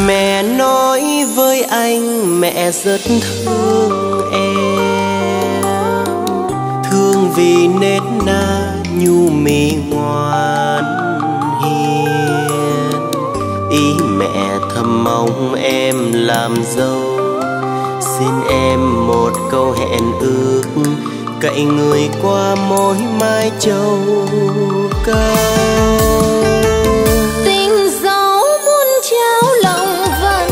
Mẹ nói với anh mẹ rất thương em, thương vì nết na nhu mì ngoan hiền. Ý mẹ thầm mong em làm dâu, xin em một câu hẹn ước, cậy người qua mối mai châu cao. Tình dẫu muôn trao lòng vẫn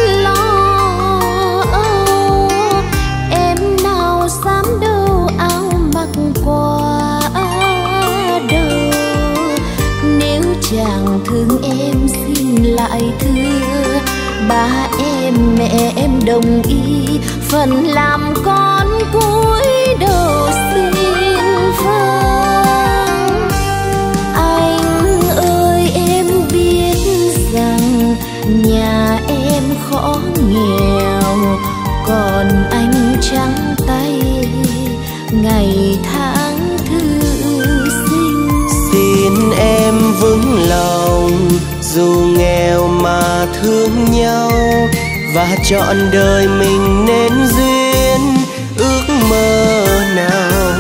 lo âu, em nào dám đâu áo mặc qua đầu. Nếu chàng thương em xin lại thưa, ba em mẹ em đồng ý, phần làm con cúi đầu xin vâng. Anh ơi em biết rằng nhà em khó nghèo, còn anh trắng tay ngày tháng thư sinh. Xin em vững lòng dù nghèo mà thương nhau, và chọn đời mình nên duyên ước mơ nào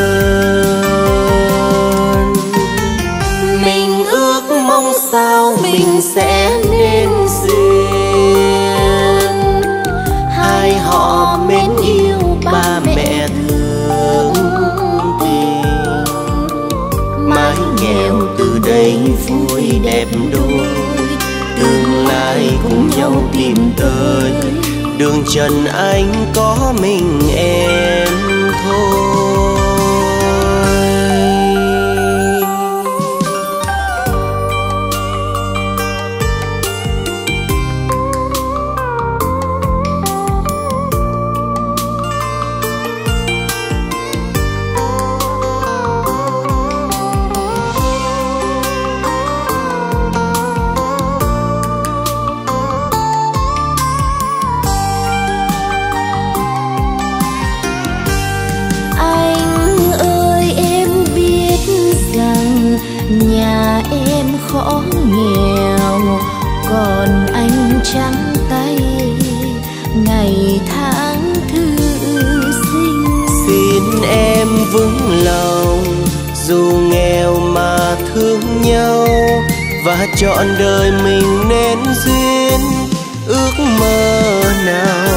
hơn. Mình ước mong sao mình sẽ nên duyên, hai họ mến yêu ba mẹ thương tình, mái nghèo từ đây vui đẹp đôi, tương lai cùng nhau tìm tới, đường trần anh có mình em thôi. Nhà em khó nghèo, còn anh trắng tay ngày tháng thư sinh. Xin em vững lòng dù nghèo mà thương nhau, và chọn đời mình nên duyên ước mơ nào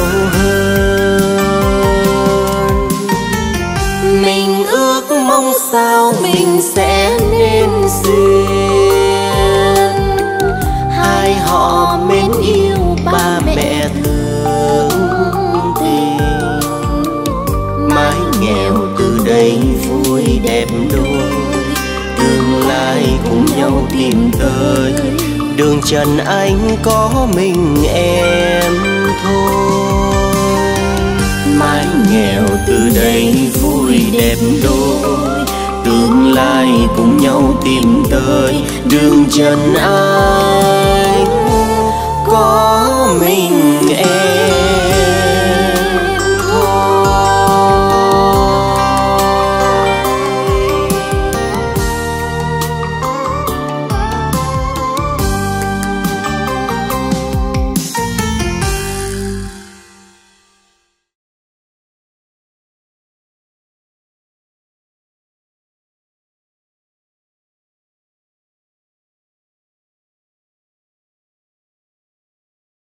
hơn. Mình ước mong sao mình sẽ nên duyên, hai họ mến yêu ba mẹ thương tình, mái nghèo từ đây vui đẹp đôi, tương lai cùng nhau tìm tới, đường trần anh có mình em thôi. Mái nghèo từ đây vui đẹp đôi, tương lai cùng nhau tìm tới, đường trần anh